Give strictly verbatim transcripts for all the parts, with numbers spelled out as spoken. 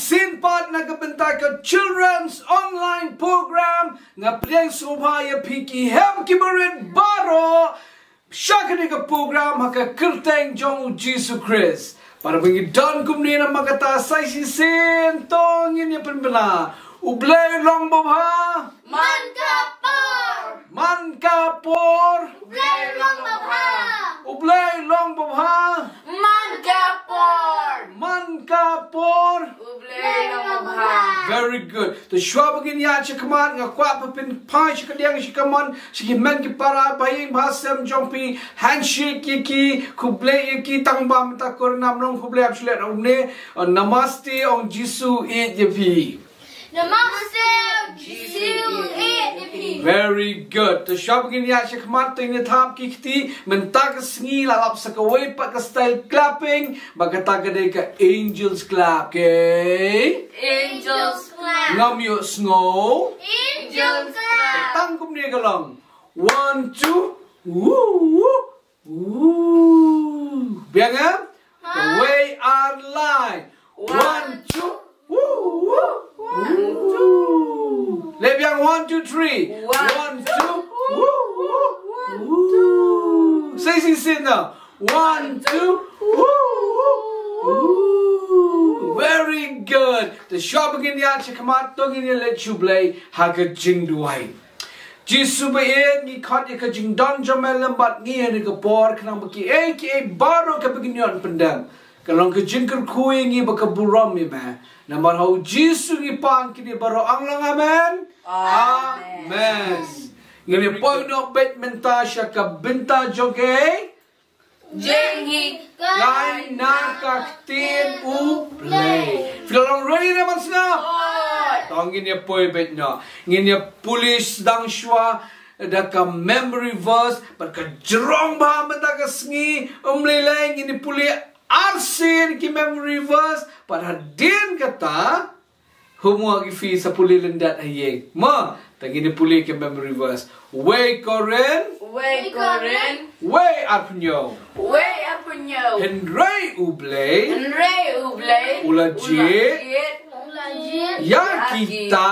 sin part na bynta ke children's online program nga Blei Un ya piki hem kibarin baro syakani ke program haka kyrteng Jong Jesus Christ para bengi dan kumni na magata sai si sin tong ini penbena U Blei long bobha man kapor man kapor U Blei long bobha U Blei long bobha man kapor man kapor U Blei long bobha. Very good. The shwa begin ya chikaman nga kwa papin pai chikadiang chikaman chikimen ki para baying bhasem jompi handshake ki khublei ki tangbam ta kor namrong khublei apslet omne namaste ong jisu e jepi. Namaste Jisu e. Very good. The shwa begin ya chikaman ting ni tham ki kti mentag sngi lalap sakaway pa ka style clapping bagata ka de ka angels clap okay. Angels clap. Ngam yo snow. Angels clap. Tang kum ni galong. One, two. Woo, woo, woo. Biang am? The way our line. One, two. Woo, woo, woo. Le biang one, two, three. One, two. Woo, woo, woo. Say si sin now. One, two. Woo, woo, woo. Very good. The shop again ya chikamat tongin ya let you play haga jing duai. Jisu be ni khat ya ka jing don jomelam bat ni ni ka por khnang baki e ki e baro ka begin yon pendam. Kalong ka jing kyrkhu ngi ba ka buram mi ma. Nambar how Jisu ni pan ki ni baro anglang amen. Amen. Ngini point no bet menta sha ka bynta joge. Jingim. Khynnah ka Ktien U Blei. Filong ready naman sila. Tong ini poi bet na. Ngini police dang shwa da ka memory verse but ka jrong ba mata ka sngi umleleng ini puli arsin ki memory verse but hadin kata humwa ki fi sa puli lendat aye. Ma tangini puli ki memory verse. Way koren. Way koren. Way apnyo. Way apnyo. Henry U Blei. Henry U Blei. Ulajit. Ulajit. Ya kita.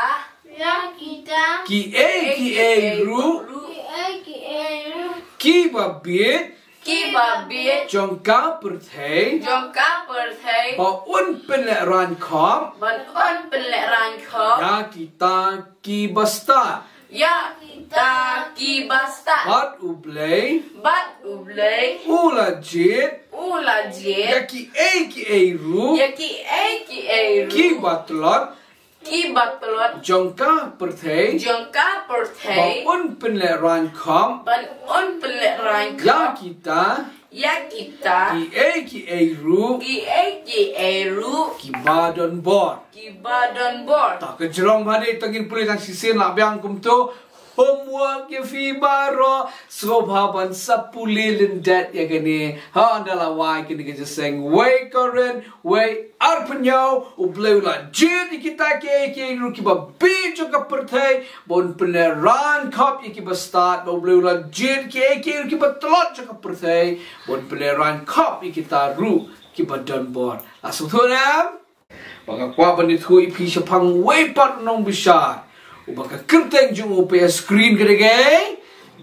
Ya kita. Ki e ki e ru. Ki e ki e ru. Kiba bit. Kiba bit. Jong ka perthei. Jong ka perthei. Ba un penle ran khom. Ban un penle ran khom. Ya kita ki basta. Ya kita ki basta. Bat U Blei. Bat U Blei. Ulajit. Ulajit. Ya ki e ki e ru. Ya ki e ki e ru. Kiba telot. Kiba telot. Jong ka perthei. Jong ka Ba perthei. un penle ran khom. Ban un penle ran khom. Ya kita. Ya kita. Ki e ki e ru. Ki e ki e ru. Kiba don bor. Kiba don bor. Tak kejerong bade tangin pulis ang sisin nak biang kum tu homework ya fi baro sngewbha ban sapuli lendat ya gani ha andala wai kini ke seng way koren way arpenyo U Blei la jid kita ke ke ru ki ba bi jo ka perthai bon peneran kap ki ba start U Blei la jid ke ke ki ba tlot jo ka perthai bon peneran kap kita ru ki ba don bor langsung tu nam baka kwa ban itu ipi sepang way pat nong besar ubaka kyrteng jung upe screen kedege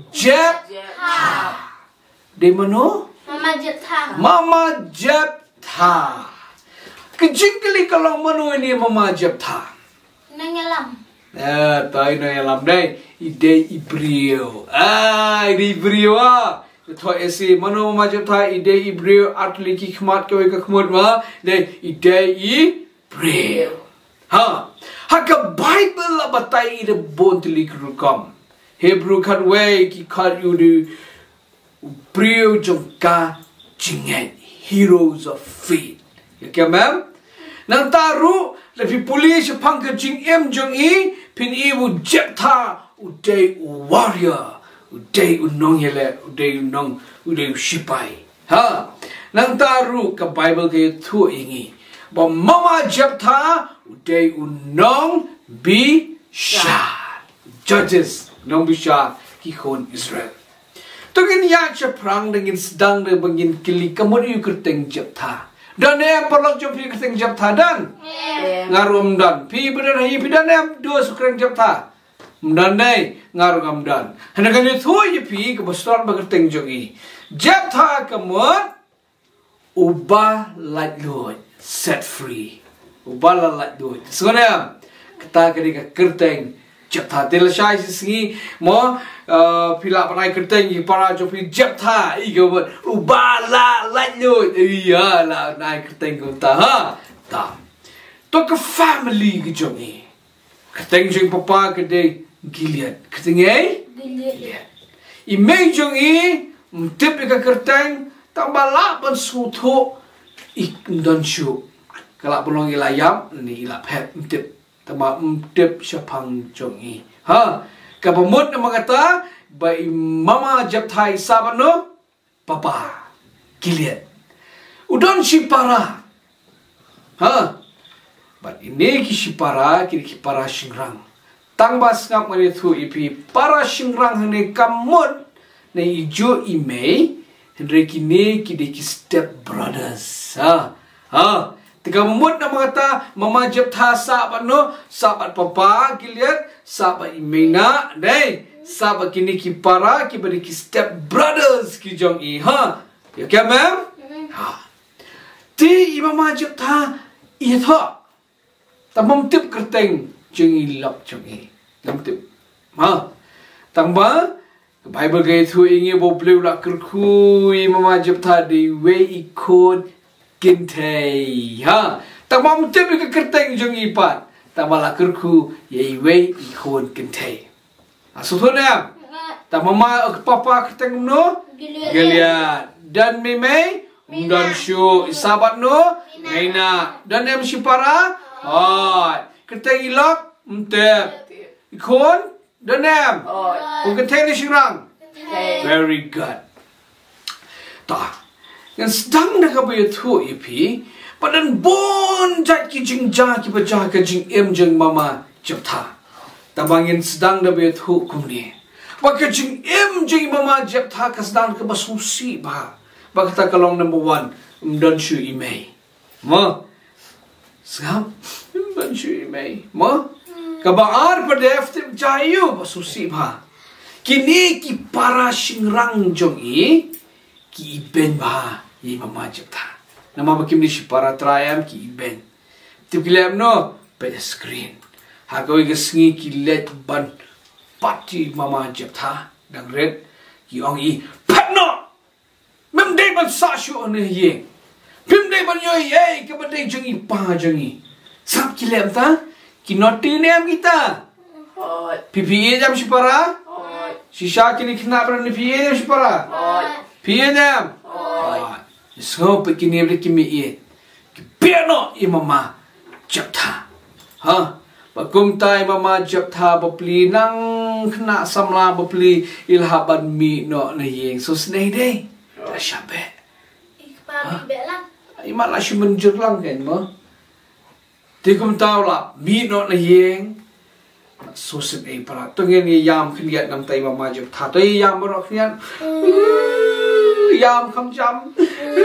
Jepthah de mano Mama Jepthah. Mama Jepthah kejingkeli kalau mano ini Mama Jepthah Nengelam. eh tai no yalam dai ide ibrio ah ide ibrio ah to esi mano Mama Jepthah ide ibrio atli ki khmat ke ka khmut ma de ide ibrio ha haka Bible la batai ide bontli krukam Hebrew kan way ki khat you do brio jongka jingai heroes of faith okay ma'am nang taru lepi pulis pangka jingim jong i pin i u Jepthah u day u warrior u day u nong yele u day u nong u day u shipai ha nang taru ka Bible ke thu ingi ba Mama Jepthah u day u nong bi sha judges nong bi sha ki khon Israel tungin ya cha prang dengin sedang de bangin kili kamut yu kyrteng Jepthah dan e perlu jumpi kyrteng Jepthah dan ngaru mdan. Pi bedan hai pidan em dua sukrang Jepthah. Mdan dai ngaru mdan. Hanakan itu ye pi ke besar berkerteng jongi. Jepthah kemut ubah latlut set free. Ubah latlut. Sebenarnya kita ketika kerteng Jepthah telashai sini mo pila panai kerteng para jopi Jepthah igo buat ubah latlut. Iya lah naik kerteng kita ha. Ta. To ke family ke jongi. Kerteng jeng papa kedai Gilead. Kerteng eh? Gilead. Imei jongi mtip ke kerteng tambah lapan sngewthuh ik dan syu. Kalau belum ilayam ni ilap het mtip tambah mtip syapang jongi. Ha. Kapamut nama kata bai mama Jepthah sabat no papa Gilead. Udon si para. Ha. But ini ki para kini ki para shingrang. Tang bas ngap ngari thu ipi para shingrang hane kamut na ijo imei hendre kini ki de ki step brothers. Ha. Ha. Tiga mumut na mengata mama Jepthah sahabat no sahabat papa Gilead sahabat imei na dai sahabat kini ki para ki beri ki step brothers ki jong i. Ha. Ya ke ma'am? Ha. Ti mama Jepthah i tho. Tamam tip kerteng jeng ilap jeng i. Nam tip. Ha. Tangba Bible gay thu ingi bo blei la kyrkhu mama Jepthah di we ikut kintei. Ha. Tamam tip ke kerteng jeng ipat. Tamala kyrkhu ye we ikut kintei. Asutuna. Tamama papa kerteng no Gilead. Dan mimei dan syu sahabat no Khynnah. Dan em si para Hai, kerteng ilap, mtep, ikon, danem, uketeng ni sirang. Very good. Ta, yang sedang nak apa itu ipi, padan bon jat ki jing ja ki baca ke jing em jeng mama Jepthah. Tabangin sedang nak apa itu kumni. Baka jing em jeng mama Jepthah ke sedang ke basusi bah. Baka ta kalong number one, mdan syu imei. Ma. Sekarang, bancu imei, ma, kabar pada eftim jayu basusi bah. Kini ki para shingrang jongi, ki iben bah, ye mama Jepthah. Nama makim ni si para triam ki iben. Tip kilem no, pada screen. Hakawi ke sengi ki let ban pati mama Jepthah dan red ki ongi patno. Mem day ban sa shu ane ye. Pim day ban yo ye ke badai jongi pa jongi. Sap kilem ta ki noti nem kita. P P E jam si para. Shisha kini kena beran P P E jam si para. P P E jam. So pe kini bre kimi e. Ki piano i mama Jepthah. Ha. Bakum tai mama Jepthah bapli nang kena samla bapli ilhaban mi no na yeng. So snai day. Ta syabe. Ikpa bi belang. Imat lah si menjer lang kan mo. Tikum tahu lah mi no na yeng. Sosen eh para tungen ni yam khliat nam tai mama Jepthah tai yam ro khliat. Yam khamtam.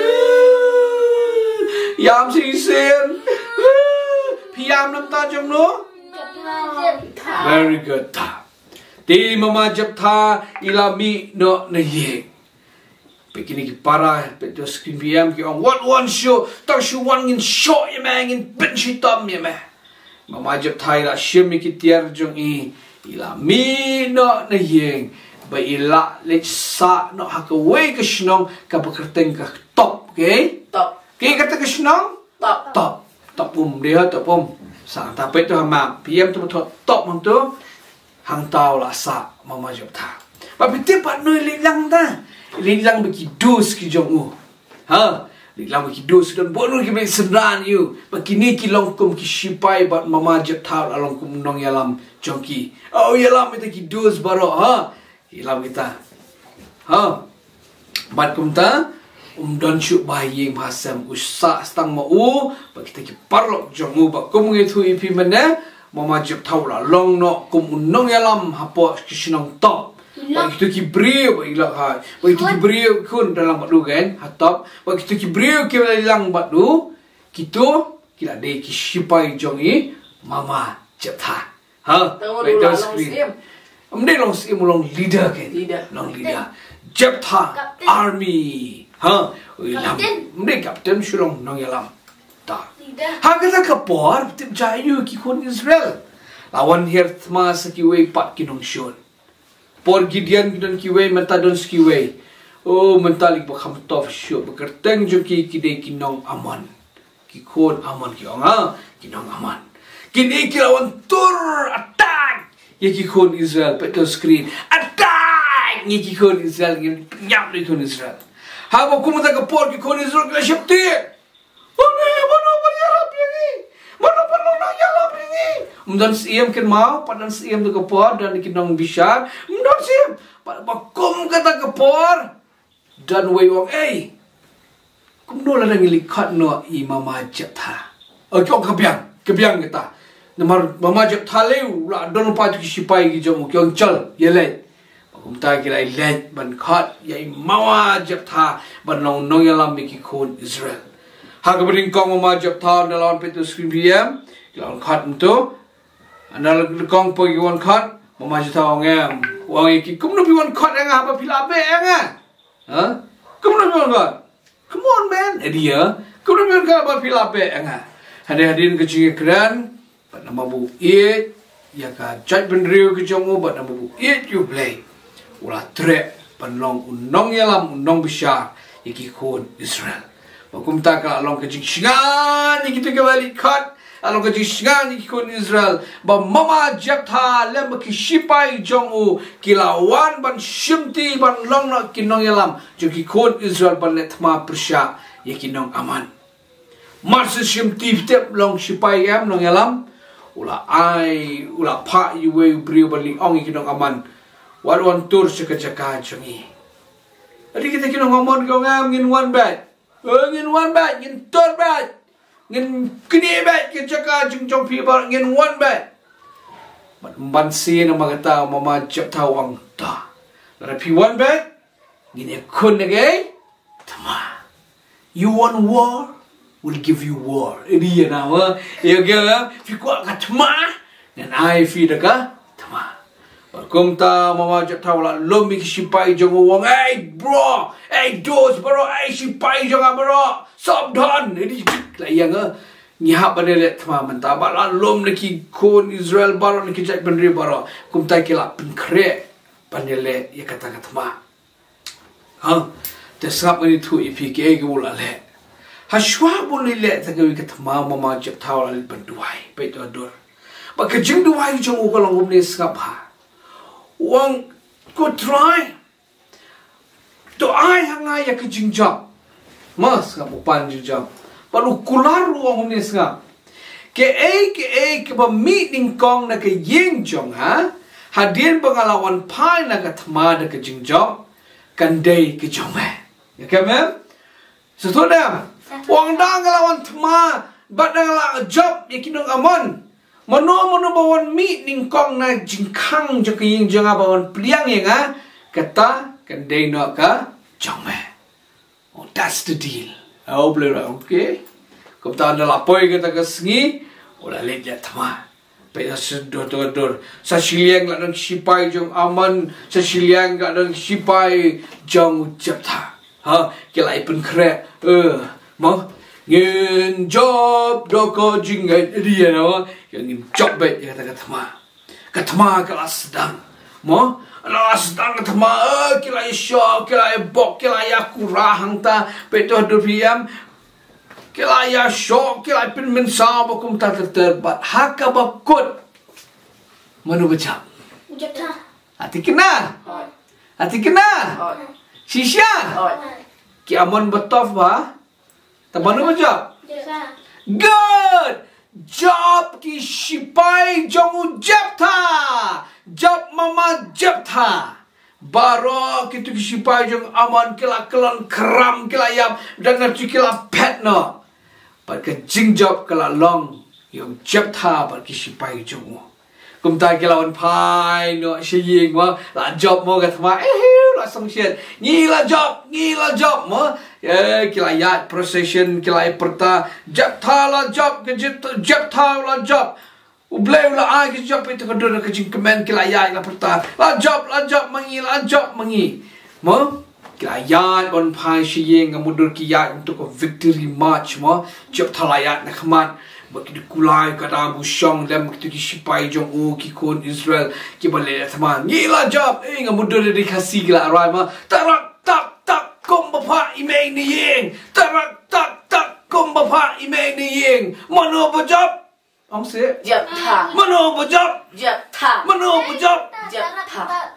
Yam si sen. Piam nam ta jom no. Very good ta. Ti mama Jepthah ilami no na yeng. Begini ki para betul screen P M ki on what one show tak show one in show ye mang in ben shitam ye mah mama Jepthah la shim ki tiar jong i ila mi no na yeng ba ila le sa no ha ka we ka shnong ka bakerteng ka top okay Top. ke kata ka shnong Top. top top um dia top um sa ta pe to ma P M tu top mang tu hang tau la sa mama Jepthah ba piti pat noi le lang ta liang bagi dos ki Jong u. Ha, liang bagi dos dan bono ki bagi senan you. Begini ki longkum ki shipai bat mama Jepthah along kum nong yalam Jong ki. Oh yalam itu ki dos baro ha. Yalam kita. Ha. Bat kum ta um don shu bayi bahasam usa stang ma u bagi kita ki parlok Jong u ba kum ngitu ipi mana mama Jepthah la long no kum nong yalam hapo ki sinong top. Bagi tu ki brio bagi lah hai. Bagi tu ki brio kun dalam batu kan hatap. Bagi tu ki brio ki dalam batu. Kita kila de ki sipai jong i mama Jepthah. Ha, wait the screen. Amde long sim long leader ke. Leader. Long leader. Jepthah army. Ha, lam. Amde captain shulong nong yalam. Ta. Ha kata kapor tip jayu ki kon Israel. Lawan her thma sakiwe pat kinong shon. Por Gideon kidon kiwe mentadon skiwe. Oh mentalik bakam tof syo bekerteng joki kide kinong aman. Ki kon aman ki onga kinong aman. Kini kilawan tur attack. Ye ki kon Israel peto screen. Attack. Ye ki kon Israel ngin nyap ni kon Israel. Ha ba kumata ka por ki kon Israel kala syapti.One mano iarap ni. Mano pano na iarap ni. Mdan siem ken mau padan siem tu ka por dan kinong bishar. Mdan siem ba kum kata ka por. Dan way wong eh. Kumno la nang likat no i mama Jepthah. Oh kyo kabyang, kabyang kita. Namar mama Jepthah leu la don pa tu sipai ki jong kyong chal yele. Kum ta ki lai let ban khat yai mama Jepthah ban long nong yalam ki kon Israel. Ha ka bring kong mama Jepthah dalam petu screen P M. Lawan khat mtu. Anal kong po ki wan khat mama Jepthah ngem. Wang ki kumno pi wan khat nga ba pilabe nga. Ha? Kumno pi wan khat. Come on man, dia. Kau nak biar apa pilape enga. Hadir-hadirin kecil keren, pada nama bu it, ya ka chat bendriu kejongu pada nama bu it U Blei. Ulah trek penlong unong yalam unong besar iki kon Israel. Bakum tak kalau long kecil singan iki kita balik kat. Along kecil singan iki kon Israel. Ba mama Jepthah lem ki sipai jongu kilawan ban shimti ban long nak kinong yalam joki kon Israel ban letma persya ye kinong aman. Masa shimti tep long sipai yam long yalam ula ai ula pa yuwe brio ban liang kinong aman. Wadwan tur sekejaka jongi. Adi kita kinong aman kau ngam ngin one bed. Ngin one bed, ngin tur bed. Ngin kini bet ke cakap jeng pi bar ngin one bet. Ban si na magata mama Jepthah wang ta. Lara pi one bet ngin kun nage tama. You want war? We'll give you war. Ini ya nama. Ya gaya fi kuat kat tama. Dan ai fi deka tama. Barkum ta mama Jepthah wala lomi ki sipai jong wang. Hey bro, hey dos bro, hey sipai jong bro. Sabdan ini liang ah ngihap banelet thma menta ba la lom neki kon Israel baro neki jai benri baro kumtai kila penkre banelet ya kata kata ma ha tesap ni thu ipi ke gul ale ha shwa bol le ta ke kata ma mama Jepthah la banduai pe to dor ba ke jing duai jong ko long ni skap ha wang ko try to ai hanga ya ke jing job mas ngap pan jam palu kular ruang ni ngap ke e ke e ke ba meeting kong na ke yeng jong ha hadir pengalaman pai na ka thma da ke jing job kan dei ke jong me ya ke mem setoda wang dang lawan thma ba dang la job ye kinong amon mono mono ba wan meeting kong na jing khang jo ke yeng jong ba wan pliang ye nga kata kan dei no ka jong me. Oh, that's the deal. Oh, Blei Un, okay. Kau tahu dah lapoi kita ke sengi, ulah lihat tama. Paya sedor dor dor. Sasiliang nak nang sipai jong aman, sasiliang nak nang sipai jong Jepthah. Ha, kila ipun krek. Eh, mau ngin job doko jingai dia no. Yang ngin job baik kata kata tama. Kata tama kelas sedang. Mau Alah sedang ketema kila isyo kila ebok kila ya kurang ta peto dupiam kila ya syok kila pin mensa bakum ta terbat haka bakut manu baca Jepthah hati kena hati kena sisya ki amon betof ba ta manu baca good job ki sipai jongu Jepthah Jab mama Jepthah baro kitu ki sipai jong aman kila kelon kram kila yap dan ngerti kila pet no pat ke jing job kila long yung Jepthah pat ki sipai jong kum ta kila wan pai no shiying wa la job mo ka thma eh la song shet ni la job ni la job mo Eh, kilayat procession kilai perta. Jepthah la job ke Jepthah la job. U Blei la ai ke job itu kedua ke jingkemen kilayat la perta. La job la job mengi la job mengi. Mo kilayat on pai shiyeng ngamudur kiyat untuk victory march mo. Jepthah layat nak khamat. Bagi dikulai kada busyong dan begitu kisipai Jong u kikun Israel kibale teman. Gila job eh ngamudur dedikasi gila arai ma. Tarak tak tak kum bapa imei ni yeng. Tarak tak tak kum bapa imei ni yeng. Mano bajab? Ông sẽ Jepthah. Mano bajab? Jepthah. Mano bajab? Jepthah.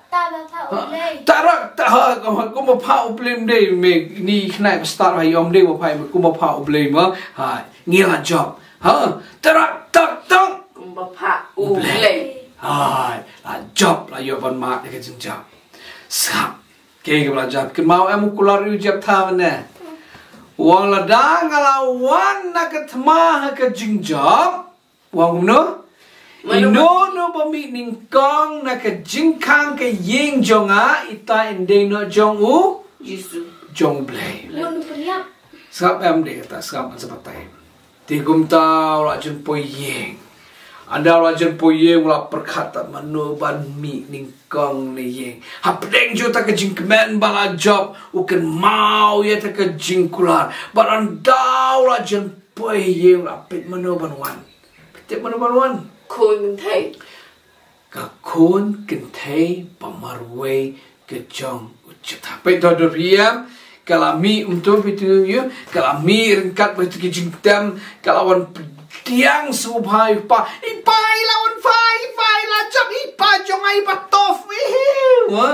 Tarak tak ha kum bapa ublim dei me ni khnai start hai om dei bapa kum bapa ublim ma. Ha ngila job. Ha tarak tak tak kum bapa U Blei. Hai la job la yo ban mak dekat jing job. Sap. Ke ke belajar ke mau em kular yu Jepthah mana. Wang la da ngalawan nak tma ke jing job. Wang no. Ino no bami ningkong nak jingkang ke ying jonga ita ending no Jong u Yesu. Jong Blei. Mun priap. Sap em de kata sap sebatai. Tigum tau la jen poi ying. Anda rajan poye wala perkata mano ban mi ningkong ni yeng. Hapdeng jo tak jingkemen bala job uken mau ya tak jingkular. Baran daw rajan poye wala pet mano ban wan. Pet mano ban wan. Kun thai. Ka kun kentai pamarwe ke Jong Jepthah. Pet do do piam. Kalau mi untuk itu you, kalau mi rengkat begitu ke jingtam, kalau wan tiang sngewbha ipa ipa lawan fai fai la jap ipa Jong ai pa tof wah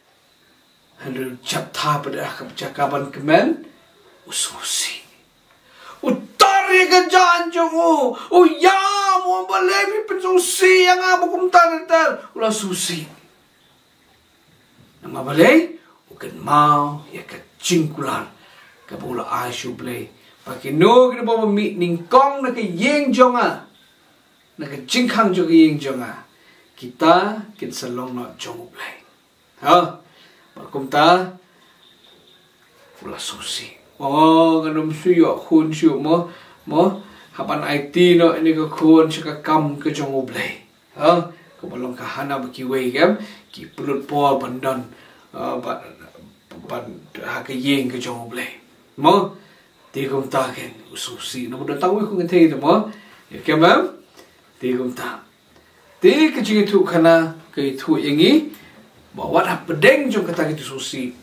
halu Jepthah pada kebijakan kemen ususi utar ke jan Jong u oh ya mo balevi pensusi yang abu kumtan tar ulah susi nama balai bukan mau ya ke jingkulan ke bola U Blei. Pakai no kita bawa mi ningkong nak yeng jonga, nak jingkang juga yeng jonga. Kita kita selong nak Jong Blei. Ha, bakum ta, pula susi. Oh, kanum suyo kun suyo mo mo. Hapan I T no ini ke kun cakap kam ke Jong Blei. Ha, kau belum kahana berkiwei kan? Ki pelut pol pandan, ban ban hak yeng ke Jong Blei. Mo. Tigum ta ken ususi no do tahu ku ngethei de mo ya kemam tigum ta ti ke jingthmu khana ke thu yengi ba wat ha pedeng jong kata ke susi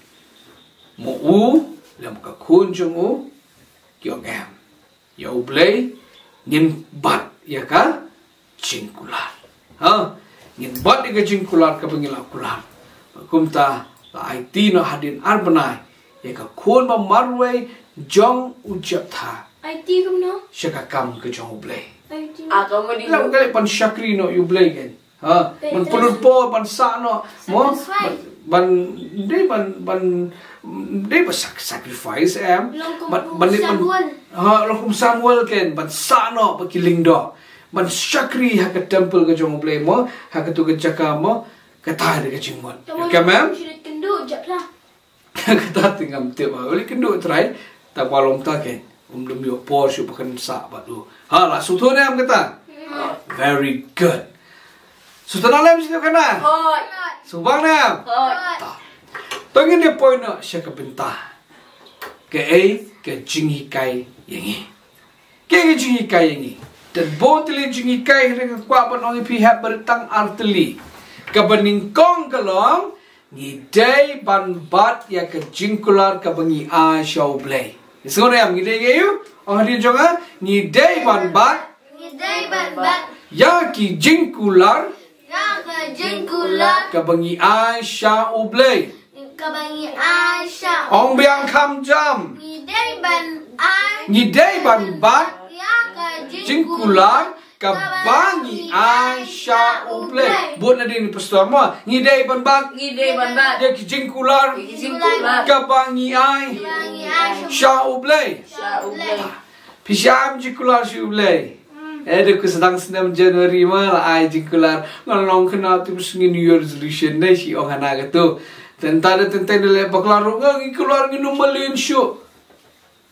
mo u lam ka khun jong u kyong em ya U Blei ngin bat ya ka jingkular ha ngin bat ke jingkular ka bengila kular kum ta la I T no hadin arbanai ya ka khun ba marwe Jong u Jepthah. I T kumno. Syakakam ke Jong U Blei. I T. Ako mo din. Lam kali pan syakri no U Blei kan. Ha, man pulut po pan sa no. Mo ban de ban ban de ba sacrifice em. Ban ban ha lo kum Samuel kan ban sa no ba kiling do. Ban syakri ha ke temple ke Jong U Blei mo, ha ke tu ke jaka mo, kata de ke jingmon. Kamam? Sudah kenduk Jepthah. Kata tingam tiap boleh kenduk try. Tak balong tak kan, um dum yo Porsche pakai sa batu. Ha, lah sutu ni am kata. Very good. Sutu nalam situ kena. Hoi. Subang ni am. Hoi. Tengin dia point nak siapa bynta. Ke A ke jingi kai yengi. Ke ke jingi kai yengi. Dan botli jingi kai dengan kuat penongi pihak bertang arteli. Kebeningkong kelong. Ngidai ban bat ya ke jingkular ke bengi a U Blei. Semua yang ngidai ke you? Oh hadir jonga ngidai ban bat. Ngidai ban bat. Ya ki jingkular. Ya ke jingkular. Ke bengi a U Blei. Ke bengi a Ong biang khamtam. Ngidai ban a. Ngidai ban bat. Ya ke Jingkular. Ke bengi a U Blei. Buat nanti ni pastor mo. Ngidai ban bat. Ngidai ban bat. Ya ki jingkular. Jingkular. Ke bengi a U Blei. U Blei. Pisham jingkular U Blei. Eh, aku sedang senam Januari mal ai jingkular ngalong kena tu sengi New Year resolution dai si orang anak tu. Tentang tentang le baklar ngi keluar ngi numalin show.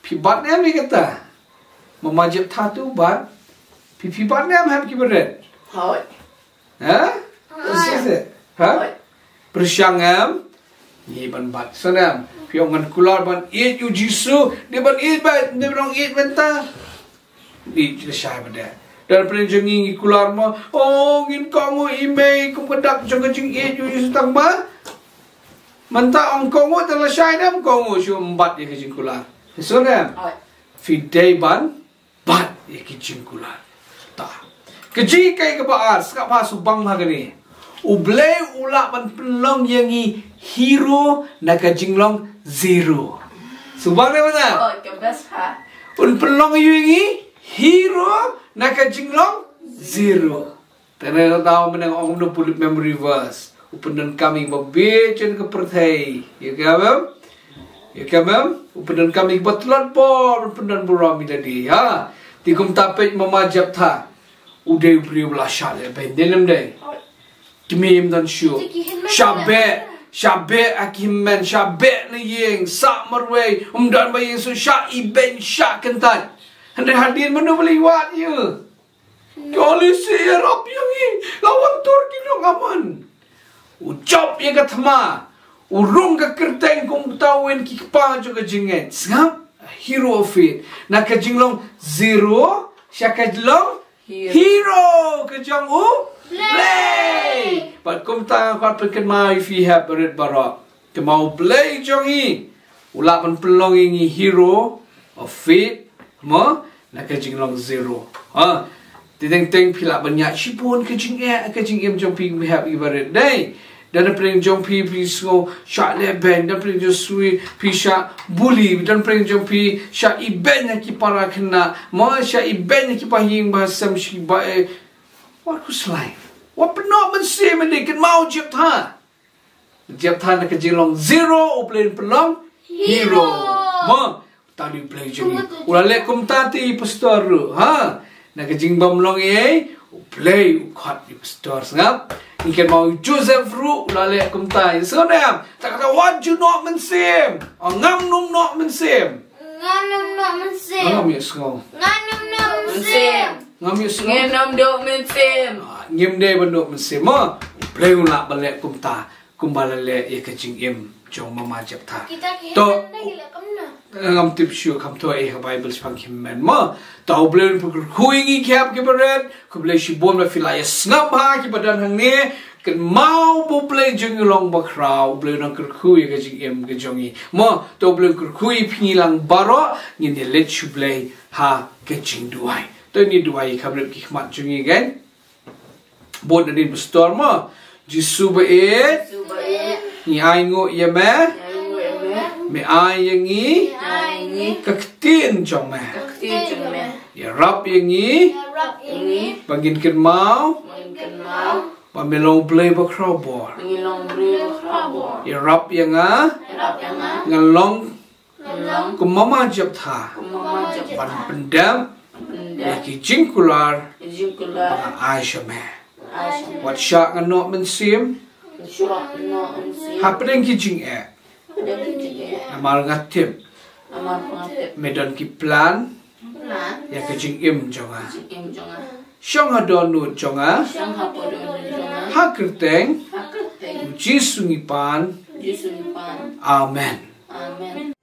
pi bat nem ni kata. Mama Jepthah tu bat. Pi pi bat nem ham ki beret. Thôi. Ha? Sese. Ha? Persyangam ni ban bat sanam. Pi ongan kular ban eat you jisu, dia ban eat bat, dia ban eat bynta. Ni syai benda. Dan perenjang kular ma, oh ngin kamu email kum kedak jong jing eat you jisu tang ba. Manta ong kongo telah syai dam kongo syu embat ye kijing kular. Sanam. Thôi. Fidei ban bat ye kijing kular. Ta. Keji kai ke baar skap ha subang ha gani. U Blei ulak ban pelong yangi hero naka jinglong zero. Subang ni mana? Thôi, cái best ha. Un pelong yangi hero naka jinglong zero. Tena tahu menang ong no pulit memory verse. Upenan kami babecen ke perthai. Ya kabam? Ya kabam? Upenan kami batlan por upenan burami tadi. Ha. Tikum tapet mama Jepthah. Uday brio belashat le ben denem day. Kimim dan syu. Shabet, shabet akimen, shabet ni yeng, sak marway, umdan bayi su syak iben syak kentan. Hendak hadir mana boleh wat ye. Kali si iarap yang ni, lawan Turki dong aman. Ucap ye katma, urung ke kyrteng kong tawin kikpa juga jinget. Sengap, hero of it. Nak ke jinglong zero, syak ke jinglong hero ke Jong U Blei. But kum ta kwat penken mai fi have berit barak. Ke mau Blei Jong i. Ulak pan pelong ingi hero of fit mo nak ke jinglong zero. Ha. Teng teng pilak banyak sipun ke jing e ke jing em Jong pi we have ibarat day. Dan pring Jong pi pi so syak leben dan pring Jong sui pi syak bully dan pring Jong pi syak iben ki para kena mo syak iben ki pahing bahasa mesti bae. What was life? What penok mynsiem ni kan mau Jepthah. Jepthah nak jinglong zero u Blei pelong hero. Mo tadi Blei Jong. Ula lek kum tati pastor ha. Nak jingbam long ye u Blei u khat di pastor ngap. Ikan mau Joseph Ru lalek kum tai. Senam. Tak kata what you not mynsiem. Oh ngam num not mynsiem. Ngam num not mynsiem. Ngam ya skong. Ngam num not mynsiem. Ngam ya skong. Nghe nom độ mynsiem. Ngim de banduk mynsiem ma. Blei ulak balek kum ta. Kum balale ye ke jingim Jong mama Jepthah. Kita kian To lagi lah kumno. ngam tip syu kam to e Bible spang himmen ma. Tau Blei pukul kuingi kiap ke beret. Khublei shibon ma filaya sngewbha ki badan hang ni. Kan mau bu Blei jinglong bakrau Blei nang kyrkhu ye ke jingim ke jongi. Ma to Blei kyrkhu pingilang baro ngin de let shu Blei ha ke jing duai. To ni duai kabret ki khmat jongi kan. Bon adin bestor ma. Jisu baet. Ni ai ngo ye me. Me ai yangi. Ktien Jong me. Ktien Jong me. Iarap yangi. Iarap ini. Bangin ken mau. Bangin mau. Pamelong Blei bakrobor. Ngilong brio khubor. Iarap yanga. Iarap yanga. Ngalong. Ngalong. Kum mama Jepthah. Mama Jepthah. Pan pendam. Pendam. Ki jingkular. Jingkular. Aisha me. Aisha. Wat syak nganok mynsiem. Syurah no mynsiem. Hapedeng ki jing e. Dan kijing. Amal ngatim. Amal pengatip. Medan ki plan. Nah. Ya ke jingim jonga. Jingim jonga. Syong hadonut jonga. Syang hapodon jonga. Ha kyrteng. Hakuteng. Jisu ngipan. Jisu nipan. Amen. Amen.